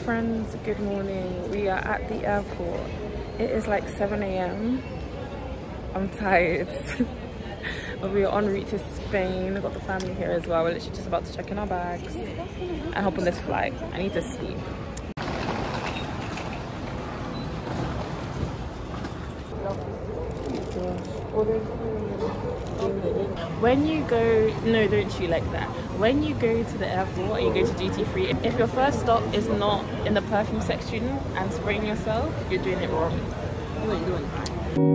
friends, good morning. We are at the airport. It is like 7 a.m. I'm tired. But we are en route to Spain. We've got the family here as well. We're literally just about to check in our bags and hop on this flight. I need to sleep. When you go, no, don't shoot like that. When you go to the airport, you go to duty free. If your first stop is not in the perfume section and spraying yourself, you're doing it wrong. You ain't doing it right.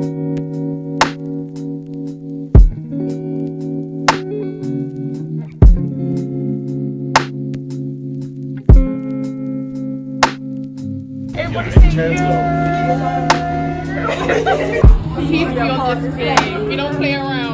Everybody say keep your display. We don't play around.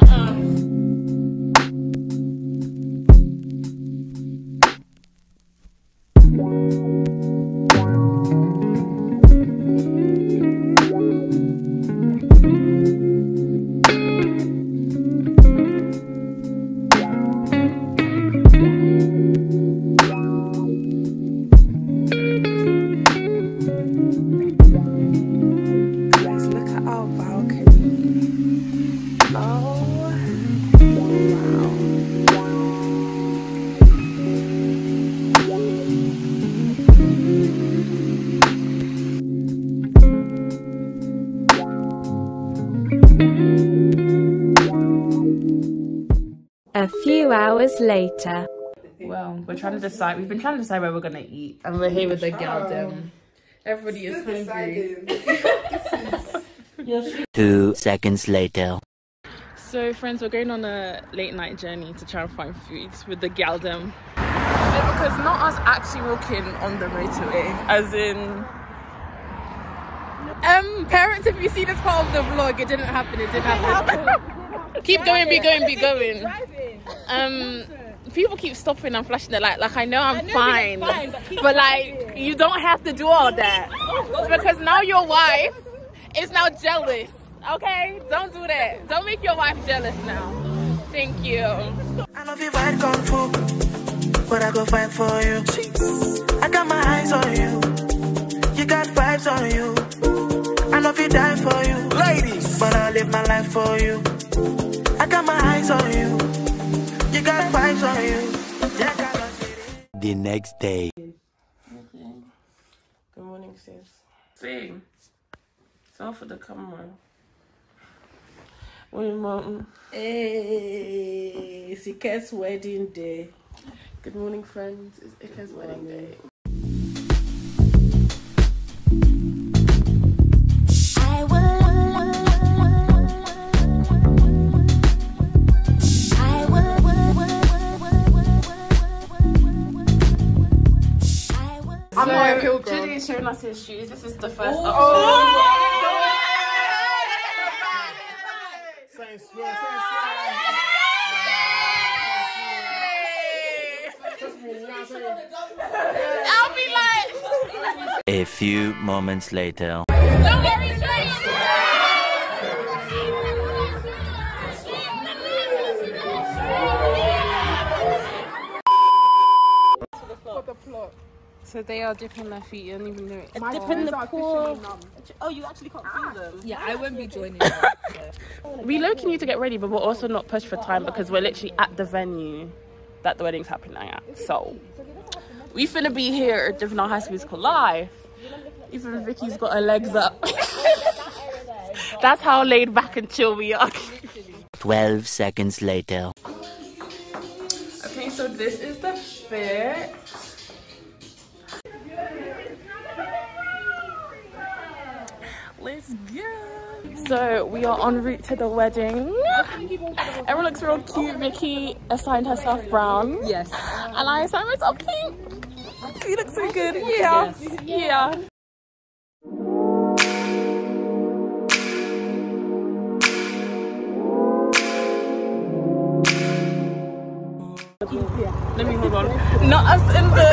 A few hours later. Well, we're trying to decide. We've been trying to decide where we're gonna eat, and we're here with the girl. Everybody is hungry. 2 seconds later. So, friends, we're going on a late night journey to try and find food with the galdem. Because not us actually walking on the motorway, as in. Parents, if you see this part of the vlog, it didn't happen. It didn't happen. Keep going, be going, be going. People keep stopping and flashing their light. Like, I know I'm fine, but like, you don't have to do all that because now your wife is now jealous. Okay, don't do that. Don't make your wife jealous now. Thank you. I love you fight kung fu, but I go fight for you. I got my eyes on you. You got vibes on you. I love you, die for you, ladies, but I'll live my life for you. I got my eyes on you. You got vibes on you. The next day. Okay. Good morning, sis. See, it's all for the camera. Morning, mom. Hey, it's Ike's wedding day. Good morning, friends. It's Ike's wedding day. I'm not a pilgrim. Judy is showing us his shoes. This is the first option. I'll be like. A few moments later. Don't worry, So they are dipping their feet. You don't even know it. Dip in the pool. Oh, you actually can't feel them? Yeah, I won't be joining. We low-key need to get ready, but we're also not pushed for time because we're literally at the venue that the wedding's happening at. So we finna be here living our high school musical life. Even Vicky's got her legs up. That's how laid back and chill we are. 12 seconds later. Okay, so this is the fit. Let's go. So we are en route to the wedding. Everyone looks real cute. Vicky assigned herself brown. Yes. And I assigned myself pink. You look so good. Yeah. Yes. Yeah. Let me hold on. Not us in the.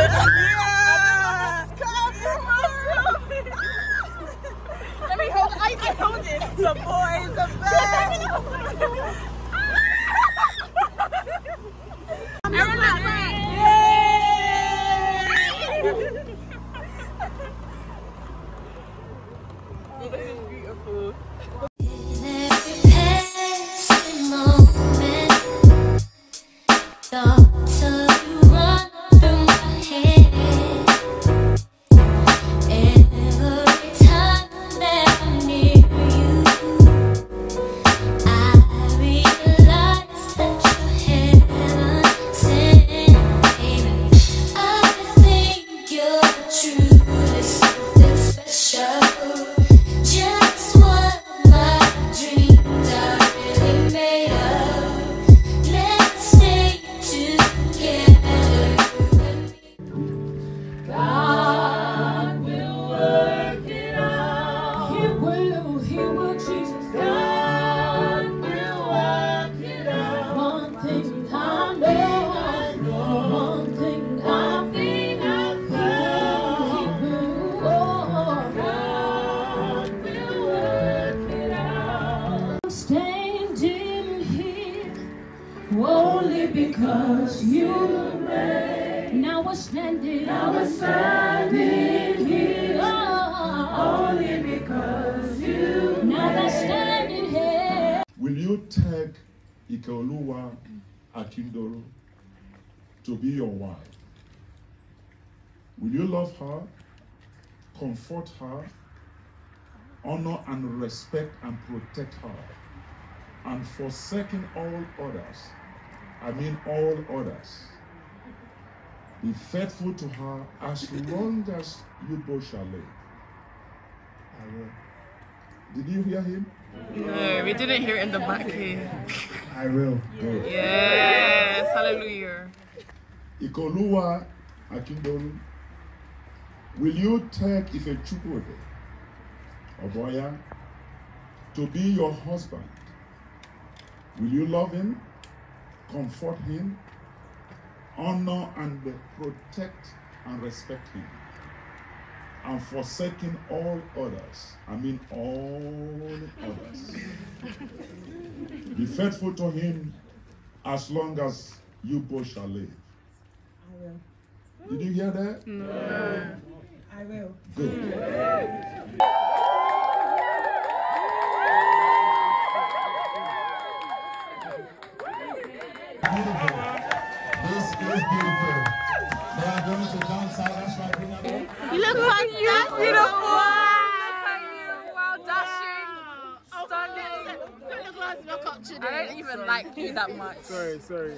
Let me hold. I hold it. The boys are back. because you reign. Now we're standing here. Only because you now we're standing here. Will you take Ike Chude to be your wife? Will you love her, comfort her, honor and respect and protect her, and forsaking all others, I mean all others, be faithful to her as long as you both shall live? I will. Did you hear him? No, we didn't hear it in the back here. I will. Good. Yes, hallelujah. Ike Chude, will you take Ike Chude, Oboya, to be your husband? Will you love him, comfort him, honor and protect and respect him, and forsaking all others, I mean all others, be faithful to him as long as you both shall live? I will. Did you hear that? No. I will. Good. Beautiful. This is beautiful. They are going to dance out. That's right. You look fantastic. Beautiful. Wow, dashing. Stunning. I don't even like you that much. Sorry.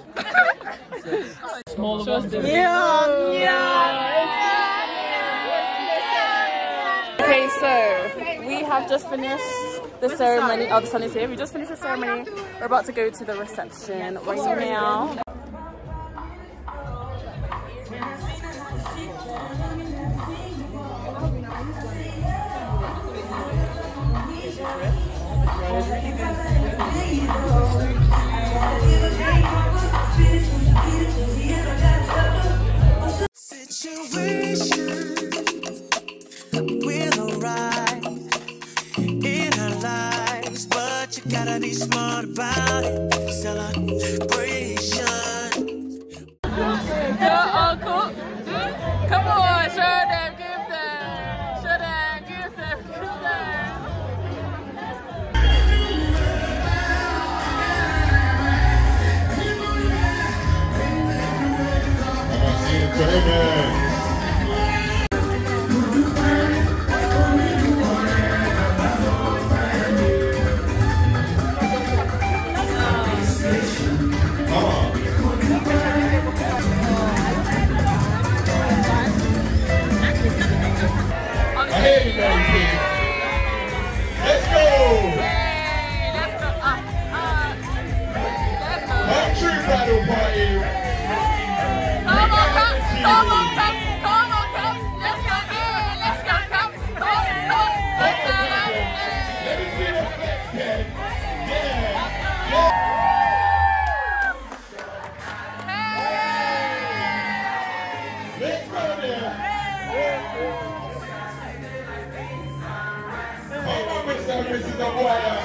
Okay, so we have just finished the ceremony. Oh, the sun is here. We just finished the ceremony. We're about to go to the reception right now. Will arrive in our lives, but you gotta be smart about it. Celebration. Your uncle, come on, show them, give them, show them, give them, give them. Let's go! Let's go. Country battle party. Come on, come. Let's go, let's go, come. Let me see the flex head. Yeah. Let's go there. Come on, Mr. and Mrs. Aguaya.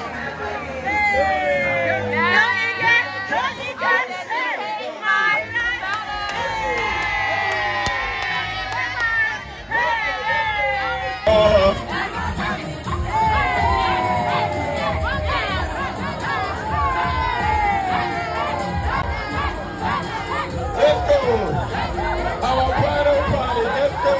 Let's go. Our bridal party. Let's go.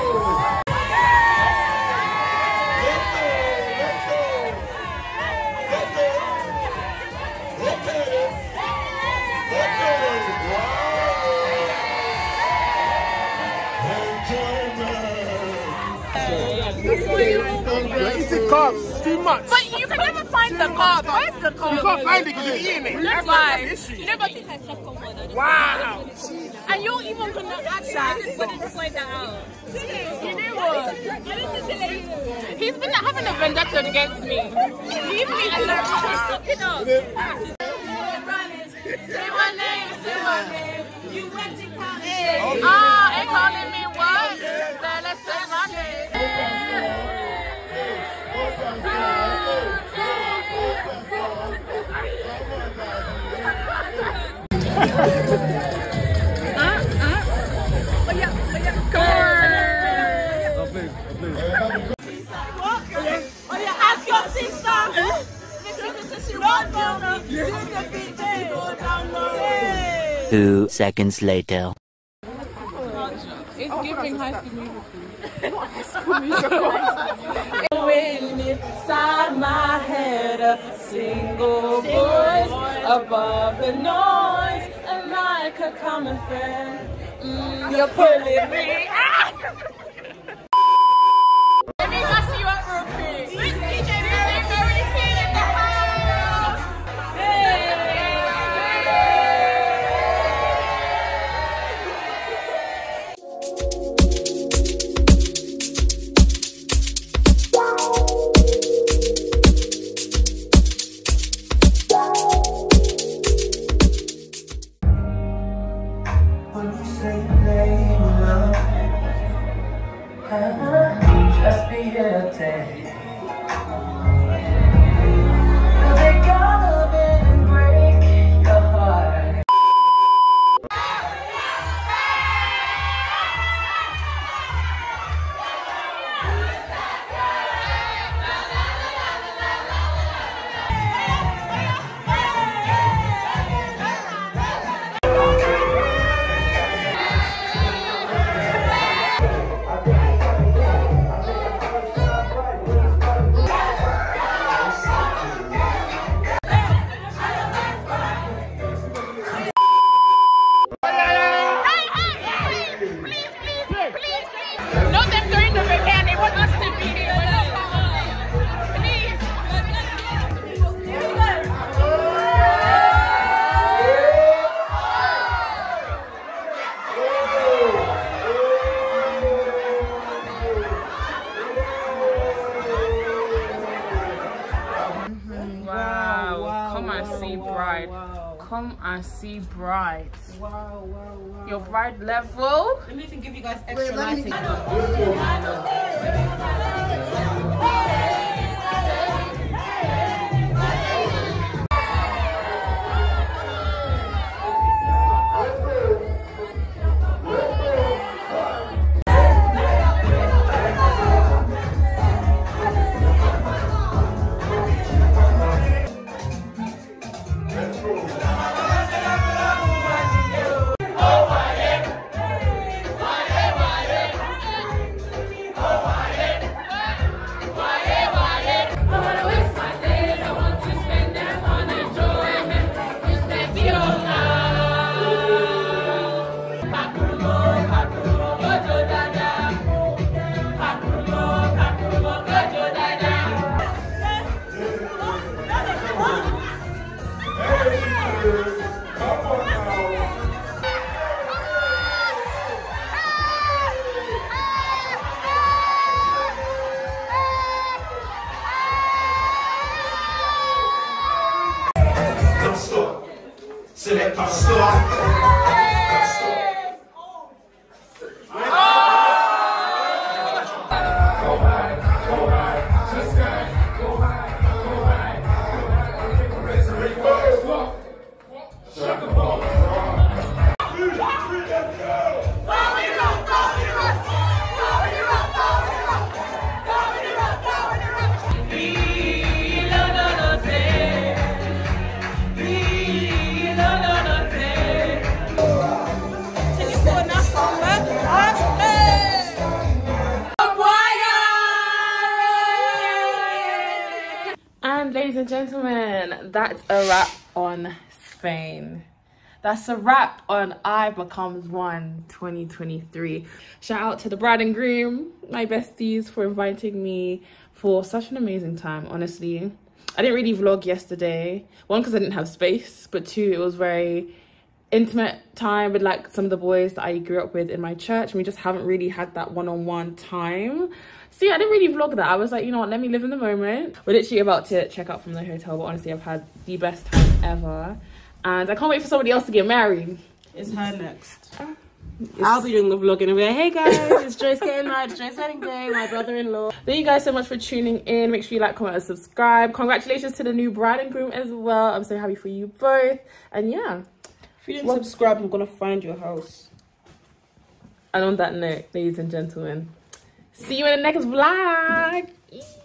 You're eating carbs too much. But you can never find the carb. Where's the carb? You can't find it because you're eating it. That's why. Nobody can second one. Wow. And you're even gonna add that. He's gonna point that out. You know what? He's been having a vendetta against me. Leave me alone. Stop it up. Say my name. You went to college. Ah, and calling me what? Then let's say my name. Come on. Ask your sister. She won't tell me. Do the beat, go down low. 2 seconds later. It's giving High School Musical. Wind inside my head, a single voice above the noise, and like a common friend, you're pulling me. Let me go see you at repeat. DJ, repeat in the house. When you say your name, love, just be irritated. They gotta bend and break your heart. Not them doing the bouquet, they want us to be here. Please. Wow. Come and see bride. Come and see bride. Wow. Your bride level. Let me even give you guys extra lighting. Select our store. And ladies and gentlemen, that's a wrap on Spain. That's a wrap on I Becomes One 2023. Shout out to the bride and groom, my besties, for inviting me for such an amazing time, honestly. I didn't really vlog yesterday. One, because I didn't have space, but two, it was very intimate time with like some of the boys that I grew up with in my church, and we just haven't really had that one-on-one time. So yeah, I didn't really vlog that. I was like, you know what, let me live in the moment. We're literally about to check out from the hotel, but honestly, I've had the best time ever. And I can't wait for somebody else to get married. It's her next. I'll be doing the vlog and I'll be like, hey guys, it's Joyce getting married, Joyce wedding day, my brother-in-law. Thank you guys so much for tuning in. Make sure you like, comment, and subscribe. Congratulations to the new bride and groom as well. I'm so happy for you both. And yeah, If you didn't subscribe, I'm gonna find your house. And on that note, ladies and gentlemen, see you in the next vlog.